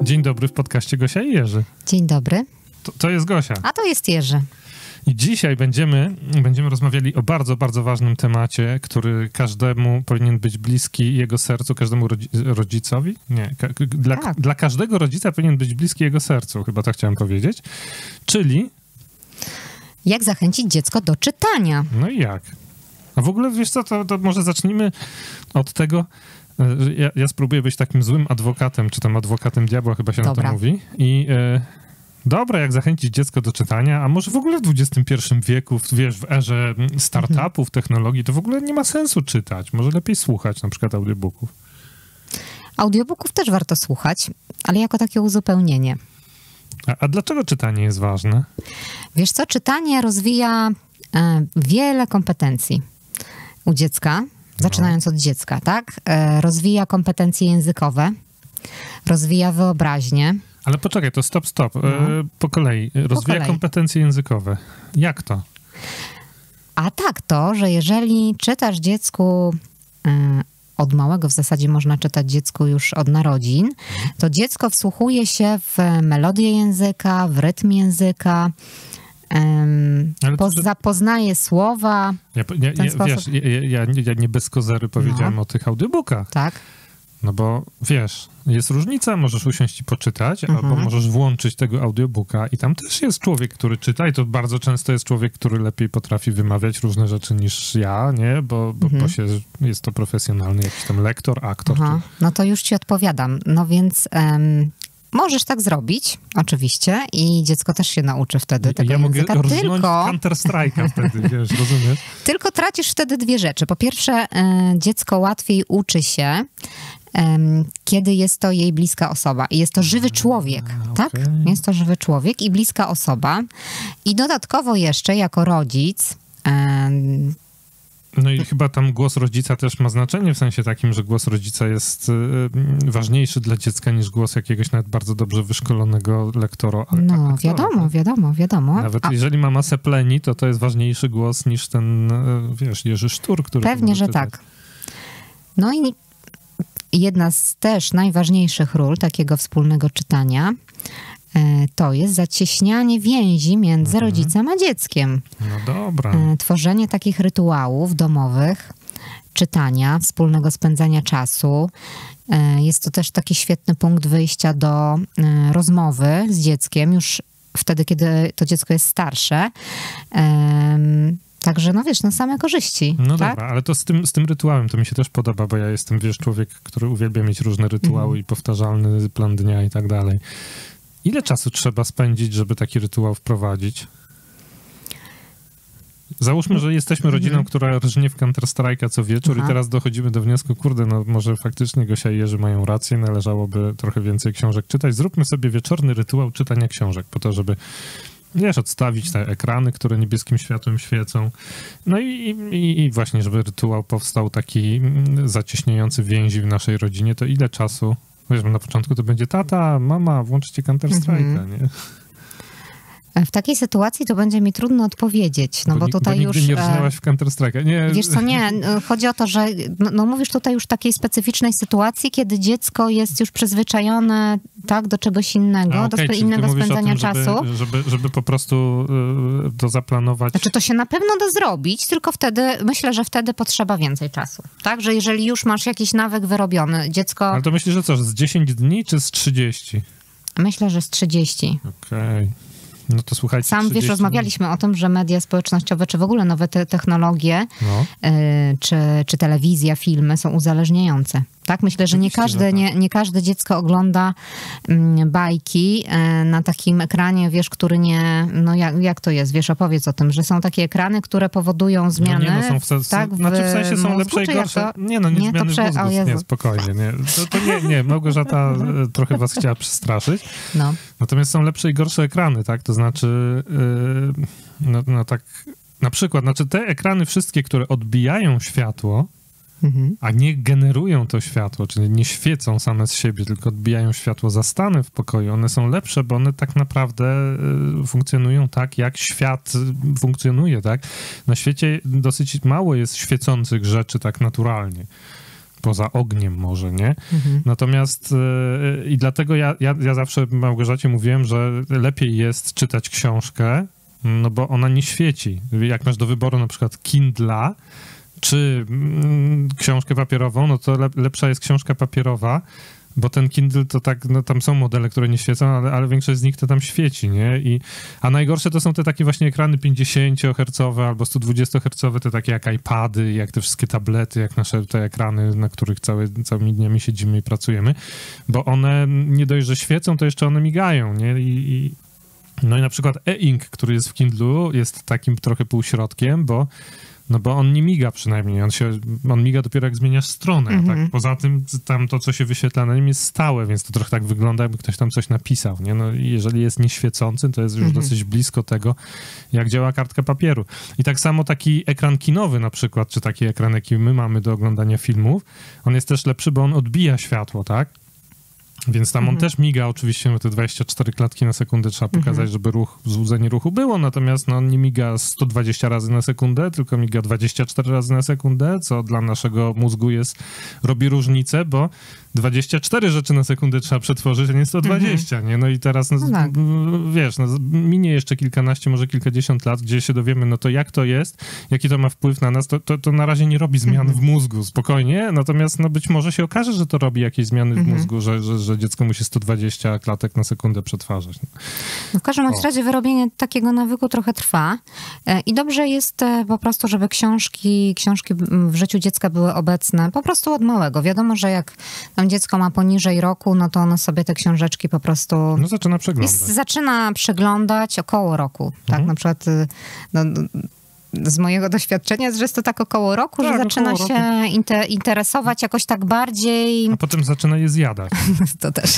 Dzień dobry w podcaście Gosia i Jerzy. Dzień dobry. To jest Gosia. A to jest Jerzy. I dzisiaj będziemy rozmawiali o bardzo, bardzo ważnym temacie, który każdemu powinien być bliski jego sercu, każdemu rodzicowi? Nie, dla każdego rodzica powinien być bliski jego sercu, chyba tak chciałem powiedzieć. Czyli... Jak zachęcić dziecko do czytania? No i jak? A w ogóle, wiesz co, to może zacznijmy od tego... Ja spróbuję być takim złym adwokatem, czy tam adwokatem diabła, chyba się na to mówi. I dobra, jak zachęcić dziecko do czytania, a może w ogóle w XXI wieku, wiesz, w erze startupów, technologii, to w ogóle nie ma sensu czytać. Może lepiej słuchać na przykład audiobooków. Audiobooków też warto słuchać, ale jako takie uzupełnienie. A dlaczego czytanie jest ważne? Wiesz co, czytanie rozwija wiele kompetencji u dziecka. Zaczynając od dziecka, tak? Rozwija kompetencje językowe, rozwija wyobraźnię. Ale poczekaj, to stop. Po kolei. Rozwija kompetencje językowe. Jak to? A tak to, że jeżeli czytasz dziecku od małego, w zasadzie można czytać dziecku już od narodzin, to dziecko wsłuchuje się w melodię języka, w rytm języka, poznaje słowa. Ja nie bez kozery powiedziałem o tych audiobookach. Tak. No bo wiesz, jest różnica, możesz usiąść i poczytać, albo możesz włączyć tego audiobooka i tam też jest człowiek, który czyta i to bardzo często jest człowiek, który lepiej potrafi wymawiać różne rzeczy niż ja, nie? Bo jest to profesjonalny jakiś tam lektor, aktor. No to już ci odpowiadam. No więc... Możesz tak zrobić, oczywiście, i dziecko też się nauczy wtedy tego języka. Tylko Counter-Strike'a wtedy, wiesz, rozumiesz? Tylko tracisz wtedy dwie rzeczy. Po pierwsze, dziecko łatwiej uczy się, kiedy jest to jej bliska osoba. I jest to żywy człowiek, tak? Jest to żywy człowiek i bliska osoba. I dodatkowo jeszcze, jako rodzic... No i chyba tam głos rodzica też ma znaczenie, w sensie takim, że głos rodzica jest ważniejszy dla dziecka niż głos jakiegoś nawet bardzo dobrze wyszkolonego lektora. No, wiadomo. Nawet jeżeli mama sepleni, to jest ważniejszy głos niż ten, wiesz, Jerzy Sztur, który... Pewnie, że tak. No i jedna z też najważniejszych ról takiego wspólnego czytania to jest zacieśnianie więzi między rodzicem a dzieckiem. No dobra. Tworzenie takich rytuałów domowych, czytania, wspólnego spędzania czasu. Jest to też taki świetny punkt wyjścia do rozmowy z dzieckiem, już wtedy, kiedy to dziecko jest starsze. Także, no wiesz, same korzyści. No tak? Dobra, ale to z tym rytuałem to mi się też podoba, bo ja jestem, wiesz, człowiek, który uwielbia mieć różne rytuały i powtarzalny plan dnia i tak dalej. Ile czasu trzeba spędzić, żeby taki rytuał wprowadzić? Załóżmy, że jesteśmy rodziną, która rżnie w Counter-Strike'a co wieczór i teraz dochodzimy do wniosku, kurde, no może faktycznie Gosia i Jerzy mają rację, należałoby trochę więcej książek czytać. Zróbmy sobie wieczorny rytuał czytania książek, po to, żeby, wiesz, odstawić te ekrany, które niebieskim światłem świecą. No i właśnie, żeby rytuał powstał taki zacieśniający więzi w naszej rodzinie, to ile czasu? Wiesz, na początku to będzie tata, mama, włączcie Counter-Strike'a, nie? W takiej sytuacji to będzie mi trudno odpowiedzieć, no bo tutaj nigdy już... nie rżnęłaś w Counter-Strike'a. Nie. Wiesz co, nie. Chodzi o to, że mówisz tutaj już takiej specyficznej sytuacji, kiedy dziecko jest już przyzwyczajone, tak, do czegoś innego, do innego spędzania czasu. Żeby po prostu to zaplanować. Znaczy to się na pewno da zrobić, tylko myślę, że wtedy potrzeba więcej czasu. Tak, że jeżeli już masz jakiś nawyk wyrobiony, dziecko... Ale to myślisz, że co, z 10 dni czy z 30? Myślę, że z 30. Okej. No to słuchajcie. Sam wiesz, rozmawialiśmy o tym, że media społecznościowe, czy w ogóle nowe technologie, czy telewizja, filmy są uzależniające. Tak? Myślę, że nie każde dziecko ogląda bajki na takim ekranie, wiesz, który nie... No jak to jest? Wiesz, opowiedz o tym, że są takie ekrany, które powodują zmiany. W sensie są lepsze i gorsze. Nie zmiany w mózgu. Nie, spokojnie. Nie, Małgorzata trochę was chciała przestraszyć. No. Natomiast są lepsze i gorsze ekrany, tak? To znaczy, tak, na przykład, te ekrany wszystkie, które odbijają światło, a nie generują to światło, czyli nie świecą same z siebie, tylko odbijają światło zastane w pokoju. One są lepsze, bo one tak naprawdę funkcjonują tak, jak świat funkcjonuje, tak? Na świecie dosyć mało jest świecących rzeczy tak naturalnie. poza ogniem może, nie? Natomiast i dlatego ja zawsze Małgorzacie mówiłem, że lepiej jest czytać książkę, no bo ona nie świeci. Jak masz do wyboru na przykład Kindla czy książkę papierową, no to lepsza jest książka papierowa, bo ten Kindle to tak, no tam są modele, które nie świecą, ale większość z nich to tam świeci, nie? A najgorsze to są te takie właśnie ekrany 50-hercowe albo 120-hercowe, te takie jak iPady, jak te wszystkie tablety, jak nasze te ekrany, na których całymi dniami siedzimy i pracujemy, bo one nie dość, że świecą, to jeszcze one migają, nie? No i na przykład e-ink, który jest w Kindlu, jest takim trochę półśrodkiem, bo on nie miga przynajmniej, on miga dopiero jak zmieniasz stronę, tak? Poza tym tam to, co się wyświetla na nim jest stałe, więc to trochę tak wygląda, jakby ktoś tam coś napisał, nie? No i jeżeli jest nieświecący, to jest już dosyć blisko tego, jak działa kartka papieru. I tak samo taki ekran kinowy na przykład, czy taki ekran, jaki my mamy do oglądania filmów, on jest też lepszy, bo on odbija światło, tak? Więc tam on też miga oczywiście, no te 24 klatki na sekundę trzeba pokazać, żeby wzbudzenie ruchu było, natomiast on nie miga 120 razy na sekundę, tylko miga 24 razy na sekundę, co dla naszego mózgu robi różnicę, bo 24 rzeczy na sekundę trzeba przetworzyć, a nie 120, nie? No i teraz, wiesz, minie jeszcze kilkanaście, może kilkadziesiąt lat, gdzie się dowiemy, no to jak to jest, jaki to ma wpływ na nas, to na razie nie robi zmian w mózgu, spokojnie, natomiast być może się okaże, że to robi jakieś zmiany w mózgu, że dziecko musi 120 klatek na sekundę przetwarzać. No w każdym razie wyrobienie takiego nawyku trochę trwa i dobrze jest po prostu, żeby książki w życiu dziecka były obecne po prostu od małego. Wiadomo, że jak tam dziecko ma poniżej roku, no to ono sobie te książeczki po prostu... No zaczyna przeglądać. Zaczyna przeglądać około roku, tak? Na przykład z mojego doświadczenia jest, że jest to tak około roku, że zaczyna się interesować jakoś tak bardziej... A potem zaczyna je zjadać. To też.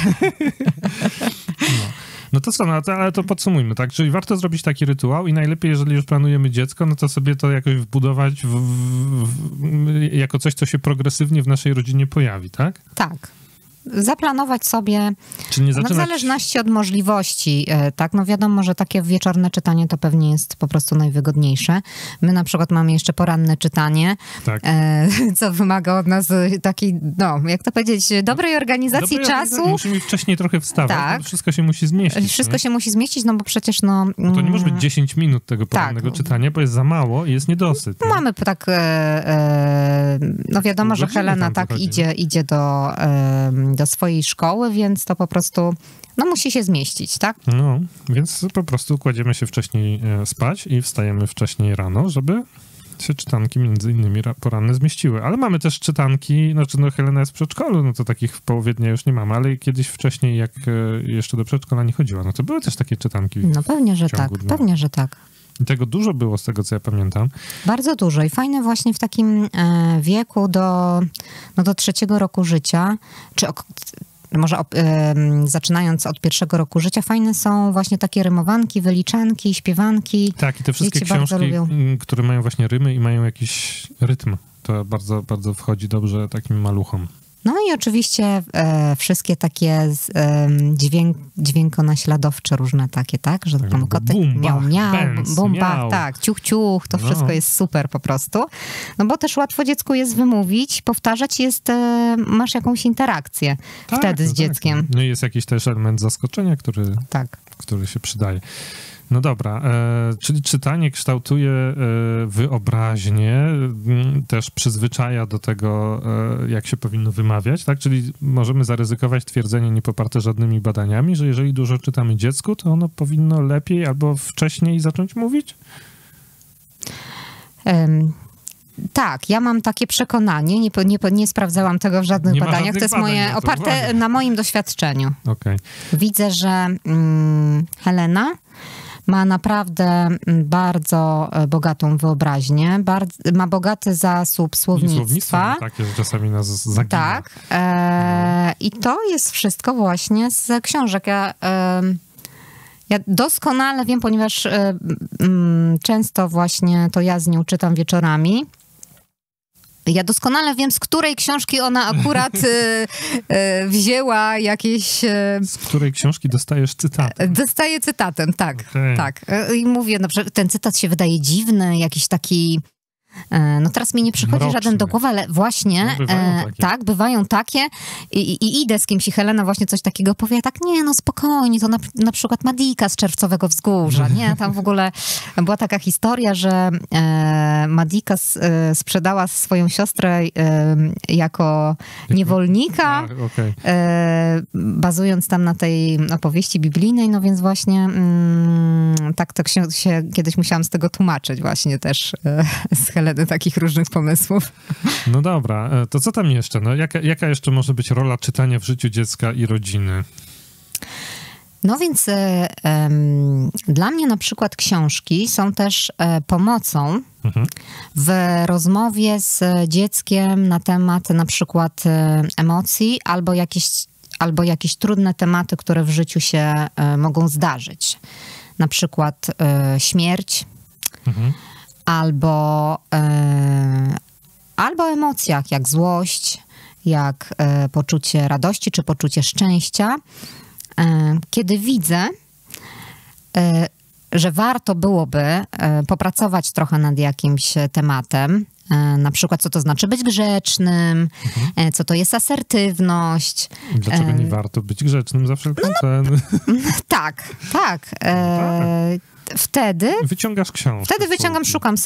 No to co, ale to podsumujmy, tak? Czyli warto zrobić taki rytuał i najlepiej, jeżeli już planujemy dziecko, no to sobie to jakoś wbudować jako coś, co się progresywnie w naszej rodzinie pojawi, tak? Tak. Zaplanować sobie, w zależności od możliwości, tak, no wiadomo, że takie wieczorne czytanie to pewnie jest po prostu najwygodniejsze. My na przykład mamy jeszcze poranne czytanie, tak. Co wymaga od nas takiej, no, jak to powiedzieć, dobrej organizacji czasu. Musimy wcześniej trochę wstawać, tak. Wszystko się musi zmieścić. Wszystko się musi zmieścić, no bo przecież Bo to nie może być 10 minut tego porannego czytania, bo jest za mało i jest niedosyt. No. Mamy tak, no wiadomo, że Helena tak idzie do swojej szkoły, więc to po prostu musi się zmieścić, tak? No, więc po prostu kładziemy się wcześniej spać i wstajemy wcześniej rano, żeby się czytanki między innymi poranne zmieściły. Ale mamy też czytanki, Helena jest w przedszkolu, no to takich w połowie dnia już nie mamy, ale kiedyś wcześniej, jak jeszcze do przedszkola nie chodziła, no to były też takie czytanki. No pewnie, że tak, dnia. Pewnie, że tak. I tego dużo było z tego, co ja pamiętam. Bardzo dużo i fajne właśnie w takim wieku do 3 roku życia, czy może zaczynając od 1 roku życia, fajne są właśnie takie rymowanki, wyliczanki, śpiewanki. Tak, i te wszystkie książki, które mają właśnie rymy i mają jakiś rytm. To bardzo, bardzo wchodzi dobrze takim maluchom. No i oczywiście wszystkie takie dźwiękonaśladowcze różne takie, tak? Że tam kotek miał, bum-bach, tak, ciuch, to wszystko jest super po prostu. No bo też łatwo dziecku jest wymówić, powtarzać masz jakąś interakcję wtedy z dzieckiem. Tak. No i jest jakiś też element zaskoczenia, który się przydaje. No dobra, czyli czytanie kształtuje wyobraźnię, też przyzwyczaja do tego, jak się powinno wymawiać, tak? Czyli możemy zaryzykować twierdzenie niepoparte żadnymi badaniami, że jeżeli dużo czytamy dziecku, to ono powinno lepiej albo wcześniej zacząć mówić? Tak, ja mam takie przekonanie, nie sprawdzałam tego w żadnych badaniach, to jest oparte na moim doświadczeniu. Okay. Widzę, że Helena ma naprawdę bardzo bogatą wyobraźnię, ma bogaty zasób słownictwa. Takie, że czasami nas zagina. Tak. I to jest wszystko właśnie z książek. Ja doskonale wiem, ponieważ często właśnie to ja z nią czytam wieczorami. Ja doskonale wiem, z której książki ona akurat wzięła jakieś... Z której książki dostajesz cytatem? Dostaję cytatem, tak. Okay. Tak. I mówię, ten cytat się wydaje dziwny, jakiś taki No teraz mi nie przychodzi Mroczny. żaden do głowy, ale właśnie bywają takie i idę z kimś i Helena właśnie coś takiego powie, tak nie, no spokojnie, to na przykład Madika z Czerwcowego Wzgórza, nie? Tam w ogóle była taka historia, że Madika sprzedała swoją siostrę jako niewolnika, bazując tam na tej opowieści biblijnej, no więc właśnie tak to się kiedyś musiałam z tego tłumaczyć właśnie też z Heleny takich różnych pomysłów. No dobra, to co tam jeszcze? No, jaka jeszcze może być rola czytania w życiu dziecka i rodziny? No więc dla mnie na przykład książki są też pomocą w rozmowie z dzieckiem na temat na przykład emocji albo jakieś trudne tematy, które w życiu się mogą zdarzyć. Na przykład śmierć, albo o emocjach, jak złość, jak poczucie radości czy poczucie szczęścia. Kiedy widzę, że warto byłoby popracować trochę nad jakimś tematem, na przykład co to znaczy być grzecznym, co to jest asertywność. Dlaczego nie warto być grzecznym za wszelką cenę? Tak. Wtedy... Wyciągasz książkę. Wtedy wyciągam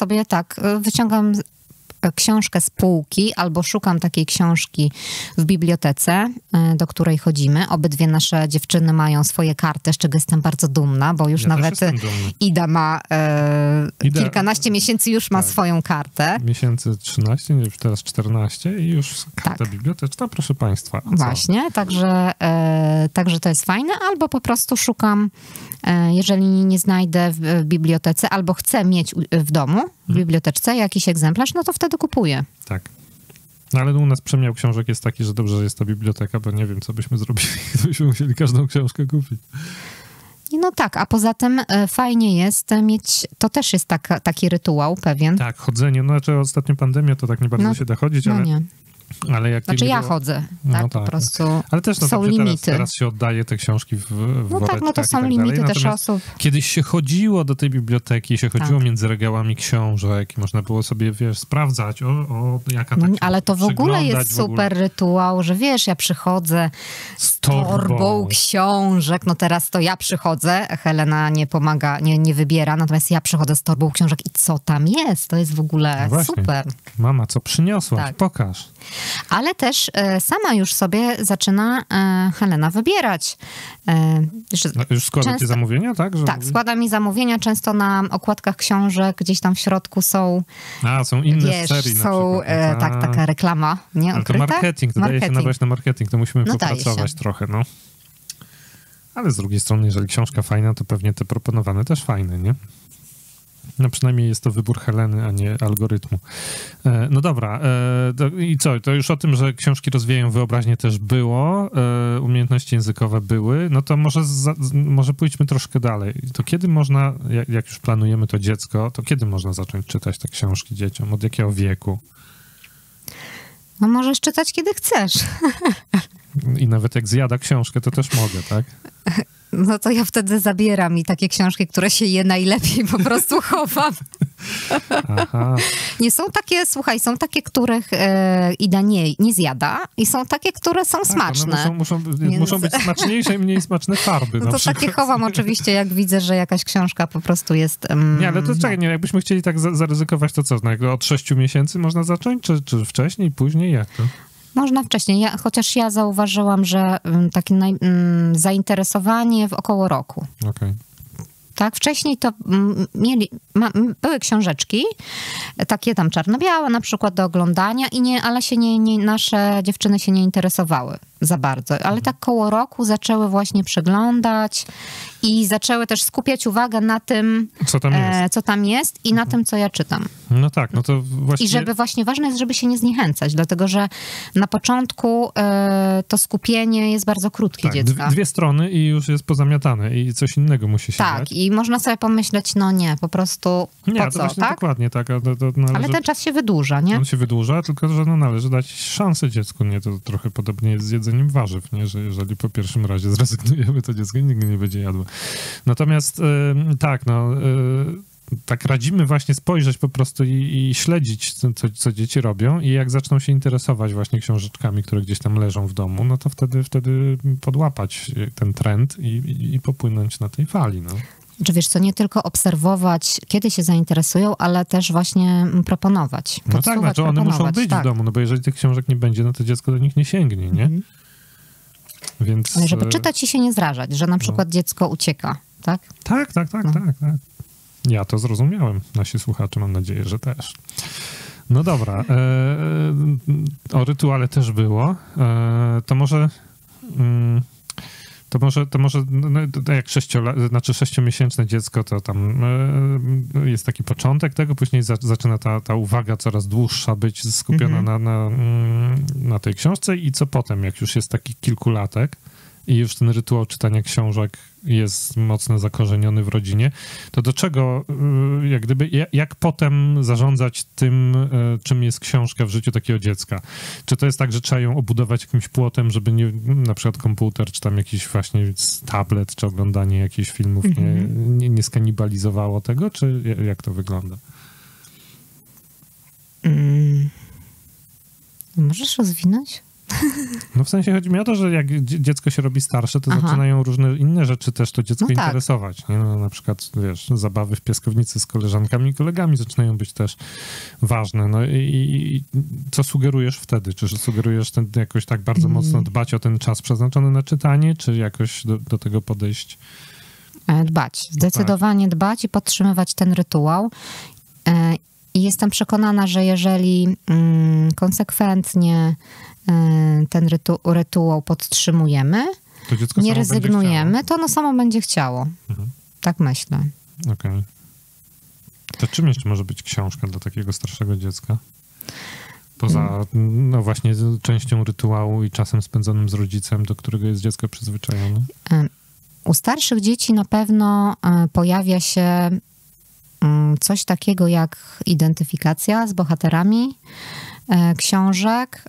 książkę z półki albo szukam takiej książki w bibliotece, do której chodzimy. Obydwie nasze dziewczyny mają swoje karty, z czego jestem bardzo dumna, bo już nawet Ida ma kilkanaście miesięcy, już ma swoją kartę. Miesięcy 13, już teraz 14 i już karta biblioteczna, proszę państwa. Właśnie, także to jest fajne, albo po prostu szukam, jeżeli nie znajdę w bibliotece, albo chcę mieć w domu, w biblioteczce jakiś egzemplarz, no to wtedy kupuję. Tak. No ale u nas przemiał książek jest taki, że dobrze, że jest ta biblioteka, bo nie wiem, co byśmy zrobili, gdybyśmy musieli każdą książkę kupić. No tak, a poza tym fajnie jest mieć, to też jest taki rytuał pewien. Tak, chodzenie, no znaczy ostatnio pandemia, to tak nie bardzo się da chodzić, ale... Nie. Ale jak znaczy ja chodzę, tak, po prostu ale też są limity. Teraz się oddaje te książki w woreczkach no to są limity też osób. Kiedyś się chodziło do tej biblioteki, chodziło między regałami książek i można było sobie, sprawdzać, jaka ta ale to w ogóle jest super rytuał, że ja przychodzę z torbą książek, no teraz to ja przychodzę, Helena nie pomaga, nie wybiera, natomiast ja przychodzę z torbą książek i co tam jest? To jest w ogóle super. Mama, co przyniosłaś? Tak. Pokaż. Ale też sama już sobie zaczyna Helena wybierać. Już składa ci zamówienia, tak? Tak, składa mi zamówienia. Często na okładkach książek gdzieś tam w środku są... są inne serii są, na przykład. Taka reklama, nie? Ale to marketing, to daje się nabrać na marketing, to musimy popracować trochę, Ale z drugiej strony, jeżeli książka fajna, to pewnie te proponowane też fajne, nie? No przynajmniej jest to wybór Heleny, a nie algorytmu. No dobra, i co? To już o tym, że książki rozwijają wyobraźnię też było, umiejętności językowe były, no to może pójdźmy troszkę dalej. To kiedy można, jak już planujemy to dziecko, to kiedy można zacząć czytać te książki dzieciom? Od jakiego wieku? No możesz czytać, kiedy chcesz. I nawet jak zjada książkę, to też mogę, tak? No to ja wtedy zabieram i takie książki, które się je najlepiej po prostu chowam. Aha. Nie są takie, słuchaj, są takie, których Ida nie zjada i są takie, które są smaczne. Muszą być smaczniejsze i mniej smaczne farby. No to takie chowam oczywiście, jak widzę, że jakaś książka po prostu jest... nie, ale to czekaj, jakbyśmy chcieli tak zaryzykować, to co? Od 6 miesięcy można zacząć? Czy wcześniej, później? Jak to? Można wcześniej, chociaż ja zauważyłam, że takie zainteresowanie w około roku. Okej. Tak, wcześniej to były książeczki, takie tam czarno-białe na przykład do oglądania, ale nasze dziewczyny się nie interesowały za bardzo. Ale tak koło roku zaczęły właśnie przeglądać i zaczęły też skupiać uwagę na tym, co tam jest i na tym, co ja czytam. No tak, no to właśnie... I ważne jest, żeby się nie zniechęcać, dlatego że na początku to skupienie jest bardzo krótkie dziecka. Dwie strony i już jest pozamiatane i coś innego musi się dać. I można sobie pomyśleć, po prostu to właśnie dokładnie tak. Ale ten czas się wydłuża, nie? On się wydłuża, tylko że należy dać szansę dziecku, nie? To trochę podobnie jest z jedzeniem warzyw, nie? Że jeżeli po pierwszym razie zrezygnujemy, to dziecko nigdy nie będzie jadło. Natomiast tak radzimy właśnie spojrzeć po prostu i śledzić, co dzieci robią i jak zaczną się interesować właśnie książeczkami, które gdzieś tam leżą w domu, no to wtedy podłapać ten trend i popłynąć na tej fali, no. Czy wiesz co, nie tylko obserwować, kiedy się zainteresują, ale też właśnie proponować. No tak, znaczy one muszą być w domu, no bo jeżeli tych książek nie będzie, no to dziecko do nich nie sięgnie, nie? Więc... Ale żeby czytać i się nie zrażać, że na przykład dziecko ucieka, tak? Tak. Ja to zrozumiałem. Nasi słuchacze, mam nadzieję, że też. No dobra. O rytuale też było. To może no jak sześciomiesięczne dziecko, to tam jest taki początek tego, później zaczyna ta uwaga coraz dłuższa być skupiona na tej książce i co potem, jak już jest taki kilkulatek i już ten rytuał czytania książek jest mocno zakorzeniony w rodzinie, to do czego, jak potem zarządzać tym, czym jest książka w życiu takiego dziecka? Czy to jest tak, że trzeba ją obudować jakimś płotem, żeby nie, na przykład komputer, czy tam jakiś właśnie tablet, czy oglądanie jakichś filmów nie skanibalizowało tego, czy jak to wygląda? Możesz rozwinąć? No w sensie chodzi mi o to, że jak dziecko się robi starsze, to zaczynają różne inne rzeczy też to dziecko interesować. Nie? No, na przykład, wiesz, zabawy w piaskownicy z koleżankami i kolegami zaczynają być też ważne. No i co sugerujesz wtedy? Czy sugerujesz jakoś tak bardzo mocno dbać o ten czas przeznaczony na czytanie, czy jakoś do tego podejść? Dbać. Zdecydowanie dbać i podtrzymywać ten rytuał. I jestem przekonana, że jeżeli konsekwentnie ten rytuał podtrzymujemy, nie rezygnujemy, to ono samo będzie chciało. Tak myślę. Okej. To czym jeszcze może być książka dla takiego starszego dziecka? Poza, no właśnie, częścią rytuału i czasem spędzonym z rodzicem, do którego jest dziecko przyzwyczajone? U starszych dzieci na pewno pojawia się coś takiego jak identyfikacja z bohaterami książek.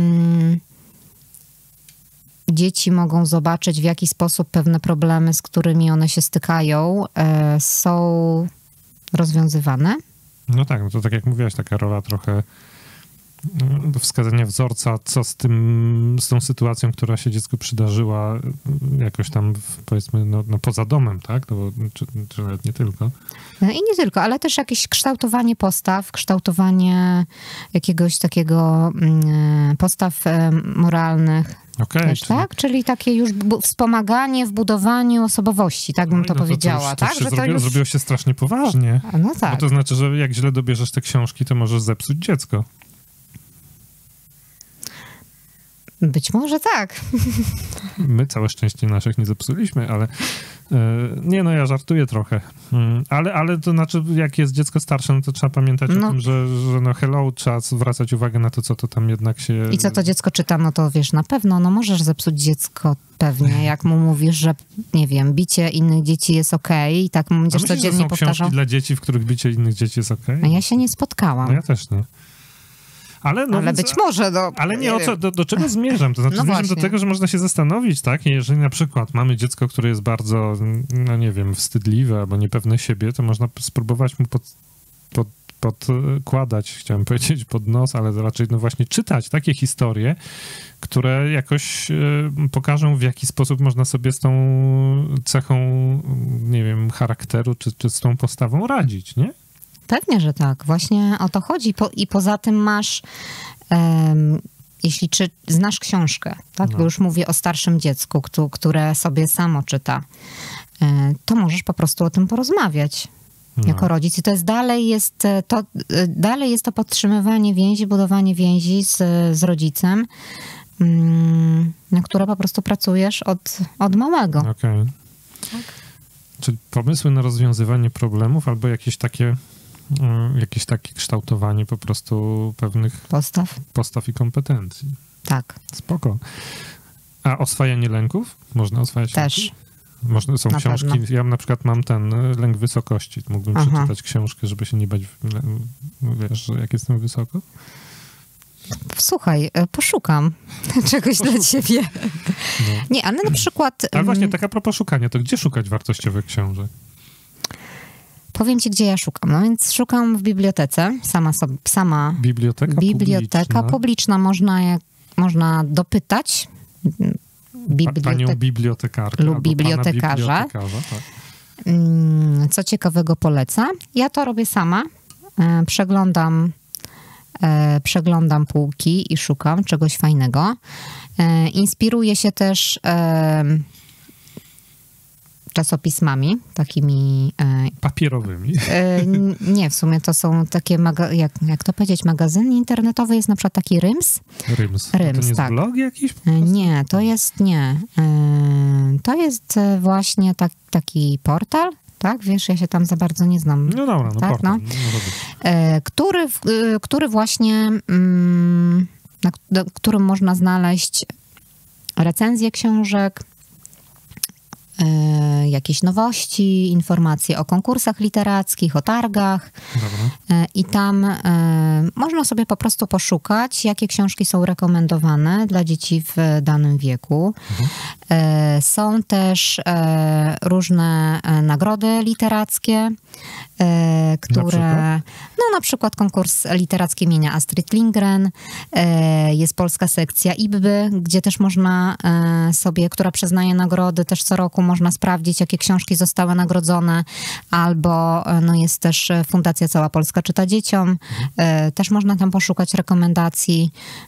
Dzieci mogą zobaczyć, w jaki sposób pewne problemy, z którymi one się stykają, są rozwiązywane. No tak, no to tak jak mówiłaś, taka rola trochę wskazania wzorca, co z tą sytuacją, która się dziecku przydarzyła jakoś tam, powiedzmy, no poza domem, tak? No, czy nawet nie tylko. I nie tylko, ale też jakieś kształtowanie postaw, kształtowanie jakiegoś takiego postaw moralnych. Okay, tak? Czyli takie już wspomaganie w budowaniu osobowości, tak bym to powiedziała. To zrobiło się strasznie poważnie. No tak. Bo to znaczy, że jak źle dobierzesz te książki, to możesz zepsuć dziecko. Być może tak. My całe szczęście naszych nie zepsuliśmy, ale nie, no ja żartuję trochę. Ale to znaczy, jak jest dziecko starsze, no to trzeba pamiętać o tym, że no hello, trzeba zwracać uwagę na to, co to tam jednak się... I co to dziecko czyta, no to wiesz, na pewno, no możesz zepsuć dziecko pewnie, jak mu mówisz, że nie wiem, bicie innych dzieci jest okej i tak mu będziesz codziennie powtarzał. Książki dla dzieci, w których bicie innych dzieci jest okej? A ja się nie spotkałam. No ja też nie. Ale być może. Ale nie o co, do czego zmierzam? To znaczy zmierzam do tego, że można się zastanowić, tak? Jeżeli na przykład mamy dziecko, które jest bardzo, no nie wiem, wstydliwe albo niepewne siebie, to można spróbować mu podkładać, chciałem powiedzieć, pod nos, ale raczej no właśnie czytać takie historie, które jakoś pokażą, w jaki sposób można sobie z tą cechą, nie wiem, charakteru czy z tą postawą radzić, nie? Pewnie, że tak. Właśnie o to chodzi. I poza tym masz, jeśli znasz książkę, tak? Bo już mówię o starszym dziecku, które sobie samo czyta, to możesz po prostu o tym porozmawiać jako rodzic. I to jest dalej jest to podtrzymywanie więzi, budowanie więzi z rodzicem, na które po prostu pracujesz od małego. Okej. Tak. Czyli pomysły na rozwiązywanie problemów albo jakieś takie kształtowanie po prostu pewnych postaw i kompetencji. Tak. Spoko. A oswajanie lęków? Można oswajać też. Lęki? Są książki. Pewno. Ja na przykład mam lęk wysokości. Mógłbym przeczytać książkę, żeby się nie bać, wiesz, jak jestem wysoko? Słuchaj, poszukam czegoś dla ciebie. No. Nie, ale na przykład... Ale właśnie, tak a propos szukania, to gdzie szukać wartościowych książek? Powiem ci, gdzie ja szukam. No więc szukam w bibliotece, sama. Biblioteka publiczna. Można dopytać panią bibliotekarkę lub bibliotekarza. Tak. Co ciekawego poleca. Ja to robię sama. Przeglądam półki i szukam czegoś fajnego. Inspiruję się też czasopismami, takimi... papierowymi. Nie, w sumie to są takie, jak to powiedzieć, magazyn internetowy jest na przykład taki Ryms. Ryms, to nie jest tak. blog jakiś? Nie, to jest, To jest właśnie taki portal, tak? Wiesz, ja się tam za bardzo nie znam. No dobra, tak? Portal. Który właśnie, na którym można znaleźć recenzje książek, jakieś nowości, informacje o konkursach literackich, o targach. Dobra. I tam można sobie po prostu poszukać, jakie książki są rekomendowane dla dzieci w danym wieku. Są też różne nagrody literackie, które... Na przykład konkurs literacki imienia Astrid Lindgren, jest polska sekcja IBBY, gdzie też można sobie, która przyznaje nagrody, też co roku można sprawdzić, jakie książki zostały nagrodzone, albo jest też Fundacja Cała Polska Czyta Dzieciom, też można tam poszukać rekomendacji.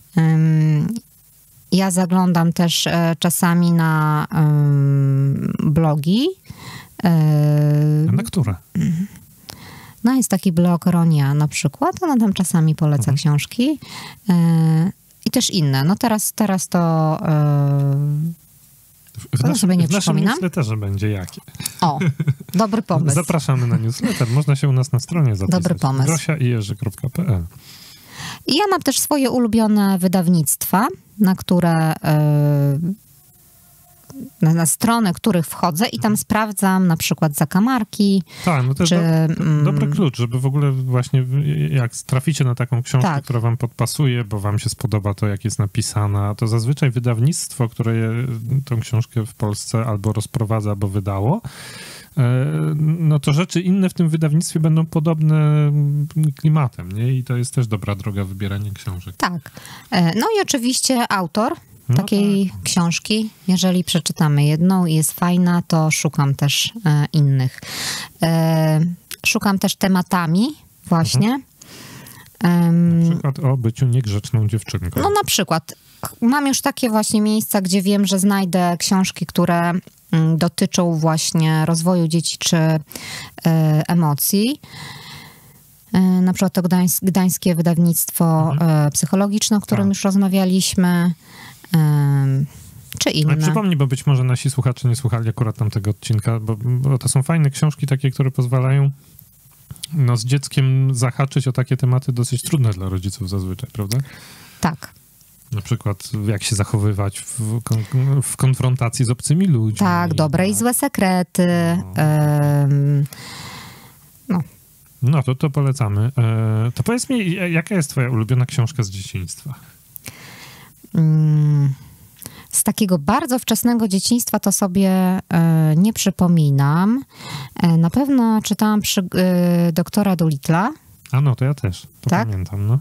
Ja zaglądam też czasami na blogi. A na które? Jest taki blog Ronia na przykład, ona tam czasami poleca książki i też inne. Teraz to sobie nie przypominam. W naszym newsletterze będzie jakie. O, dobry pomysł. Zapraszamy na newsletter, można się u nas na stronie zapisać. Dobry pomysł. grosiaijerzy.pl. I ja mam też swoje ulubione wydawnictwa, na które... na stronę, których wchodzę i tam sprawdzam na przykład zakamarki. Tak, to jest dobry klucz, żeby w ogóle właśnie jak traficie na taką książkę, która wam podpasuje, bo wam się spodoba to, jak jest napisana, to zazwyczaj wydawnictwo, które tą książkę w Polsce albo rozprowadza, albo wydało, to rzeczy inne w tym wydawnictwie będą podobne klimatem, nie? I to jest też dobra droga wybierania książek. Tak. I oczywiście autor takiej książki. Jeżeli przeczytamy jedną i jest fajna, to szukam też innych. Szukam też tematami właśnie. Na przykład o byciu niegrzeczną dziewczynką. Na przykład. Mam już takie właśnie miejsca, gdzie wiem, że znajdę książki, które dotyczą właśnie rozwoju dzieci czy emocji. Na przykład to gdańskie wydawnictwo psychologiczne, o którym już rozmawialiśmy. Czy inne. Ale przypomnij, bo być może nasi słuchacze nie słuchali akurat tamtego odcinka, bo to są fajne książki takie, które pozwalają z dzieckiem zahaczyć o takie tematy dosyć trudne dla rodziców zazwyczaj, prawda? Tak. Na przykład jak się zachowywać w konfrontacji z obcymi ludźmi. Tak, dobre i złe sekrety. To polecamy. To powiedz mi, jaka jest twoja ulubiona książka z dzieciństwa? Z takiego bardzo wczesnego dzieciństwa to sobie nie przypominam. Na pewno czytałam doktora Dolittle'a. To ja też. To pamiętam,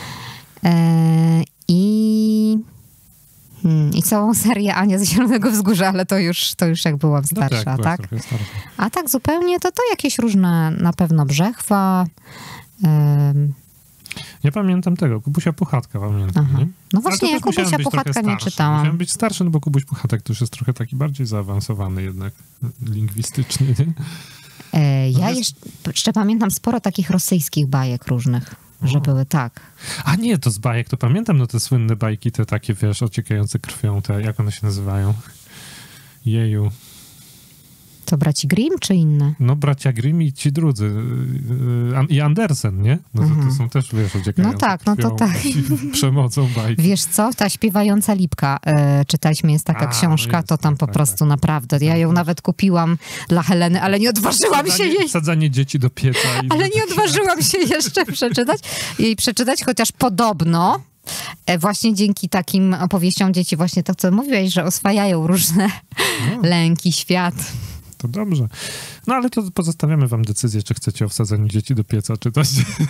I całą serię Ania z Zielonego Wzgórza, ale to już jak byłam starsza, tak? A tak zupełnie to jakieś różne, na pewno Brzechwa. Ja pamiętam tego, Kubusia Puchatka, pamiętam, nie? No właśnie, ja Kubusia Puchatka nie czytałam. Musiałem być starszy, bo Kubuś Puchatek to już jest trochę taki bardziej zaawansowany jednak lingwistycznie, nie? Ja jeszcze pamiętam sporo takich rosyjskich bajek różnych, że były tak. A nie, to z bajek, to pamiętam, te słynne bajki, te takie, ociekające krwią, jak one się nazywają? Jeju. To braci Grimm czy inne? Bracia Grimm i ci drudzy. I Andersen, nie? To są też, ociekające krwią, przemocą bajki. Wiesz co? Ta śpiewająca lipka, czytaliśmy, jest taka książka, to tam po prostu naprawdę. Ja ją nawet kupiłam dla Heleny, ale nie odważyłam się jej... Wsadzanie dzieci do pieca. Ale nie odważyłam się jeszcze przeczytać, chociaż podobno właśnie dzięki takim opowieściom dzieci, właśnie to, co mówiłeś, że oswajają różne lęki, świat. to dobrze. No ale to pozostawiamy wam decyzję, czy chcecie o wsadzeniu dzieci do pieca czytać.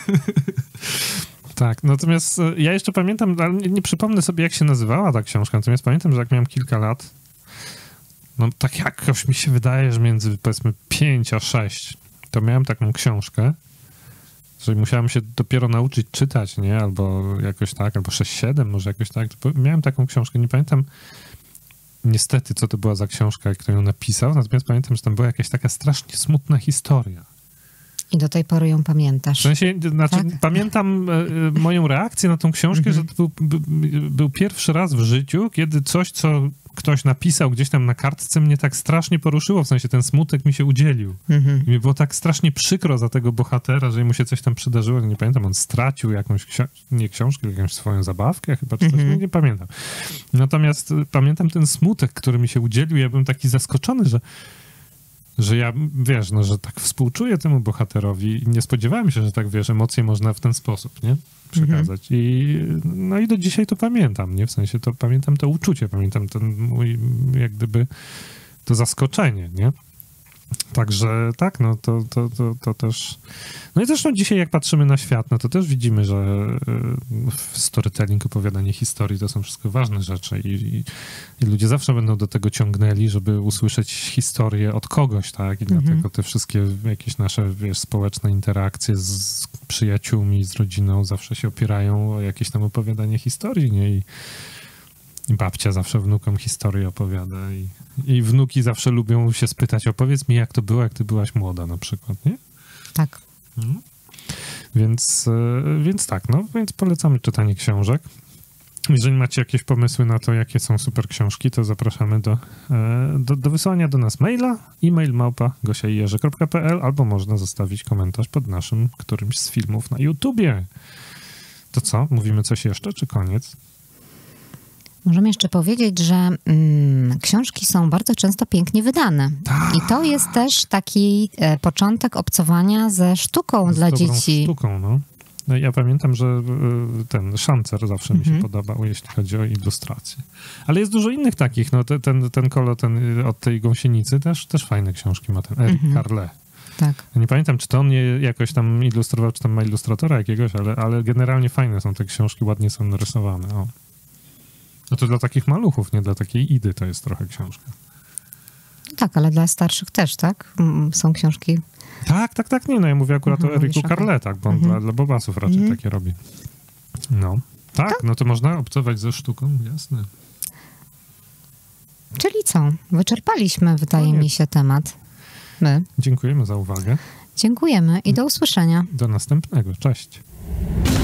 Tak, natomiast ja jeszcze pamiętam, ale nie przypomnę sobie, jak się nazywała ta książka, natomiast pamiętam, że jak miałem kilka lat, no tak jakoś mi się wydaje, że między powiedzmy 5 a 6, to miałem taką książkę, że musiałem się dopiero nauczyć czytać, nie? Albo jakoś tak, albo 6-7 może jakoś tak. Miałem taką książkę, nie pamiętam niestety, co to była za książka, kto ją napisał, natomiast pamiętam, że tam była jakaś taka strasznie smutna historia. I do tej pory ją pamiętasz. W sensie, znaczy, tak? Pamiętam moją reakcję na tą książkę, że to był pierwszy raz w życiu, kiedy coś, co ktoś napisał gdzieś tam na kartce, mnie tak strasznie poruszyło, w sensie ten smutek mi się udzielił. I mi było tak strasznie przykro za tego bohatera, że mu się coś tam przydarzyło, nie pamiętam, on stracił jakąś, nie książkę, jakąś swoją zabawkę chyba, czy coś, nie pamiętam. Natomiast pamiętam ten smutek, który mi się udzielił, ja byłem taki zaskoczony, że ja, wiesz, no, że tak współczuję temu bohaterowi i nie spodziewałem się, że tak, wiesz, emocje można w ten sposób, nie? Przekazać. No i do dzisiaj to pamiętam, nie? W sensie to pamiętam to uczucie, pamiętam ten mój, jak gdyby, to zaskoczenie, nie? Także tak, no to też... No i zresztą dzisiaj, jak patrzymy na świat, no to też widzimy, że storytelling, opowiadanie historii to są wszystko ważne rzeczy i ludzie zawsze będą do tego ciągnęli, żeby usłyszeć historię od kogoś, tak? I dlatego te wszystkie jakieś nasze, wiesz, społeczne interakcje z przyjaciółmi, z rodziną zawsze się opierają o jakieś tam opowiadanie historii, nie? I babcia zawsze wnukom historię opowiada i wnuki zawsze lubią się spytać, opowiedz mi, jak to było, jak ty byłaś młoda na przykład, nie? Tak. Więc tak, no, więc polecamy czytanie książek. Jeżeli macie jakieś pomysły na to, jakie są super książki, to zapraszamy do wysłania do nas maila, e-mail@gosiaijerzy.pl, albo można zostawić komentarz pod naszym którymś z filmów na YouTubie. To co? Mówimy coś jeszcze, czy koniec? Możemy jeszcze powiedzieć, że książki są bardzo często pięknie wydane. Tak. I to jest też taki początek obcowania ze sztuką dla dzieci. Sztuką, no. Ja pamiętam, że ten Szancer zawsze mi się podobał, jeśli chodzi o ilustrację. Ale jest dużo innych takich, no ten Kolo od tej gąsienicy też fajne książki ma, ten Eric Carle. Tak. Ja nie pamiętam, czy to on je jakoś tam ilustrował, czy tam ma ilustratora jakiegoś, ale generalnie fajne są te książki, ładnie są narysowane, o. No to dla takich maluchów, nie dla takiej Idy to jest trochę książka. Tak, ale dla starszych też, tak? Są książki. Tak, nie, no ja mówię akurat o Ericu Carle, tak, bo on dla bobasów raczej takie robi. No, tak, no to można obcować ze sztuką, jasne. Czyli co? Wyczerpaliśmy, wydaje mi się, temat. My. Dziękujemy za uwagę. Dziękujemy i do usłyszenia. Do następnego, cześć.